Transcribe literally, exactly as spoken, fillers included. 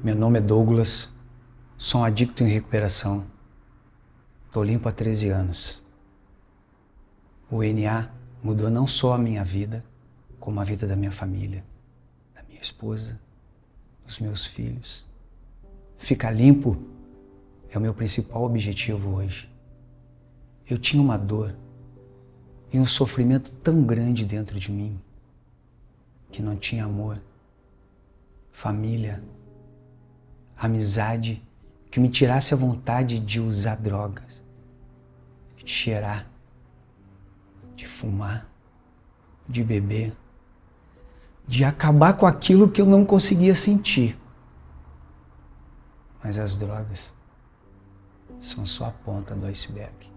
Meu nome é Douglas, sou um adicto em recuperação. Tô limpo há treze anos. O N A mudou não só a minha vida, como a vida da minha família, da minha esposa, dos meus filhos. Ficar limpo é o meu principal objetivo hoje. Eu tinha uma dor e um sofrimento tão grande dentro de mim que não tinha amor, família, amizade que me tirasse a vontade de usar drogas, de cheirar, de fumar, de beber, de acabar com aquilo que eu não conseguia sentir. Mas as drogas são só a ponta do iceberg.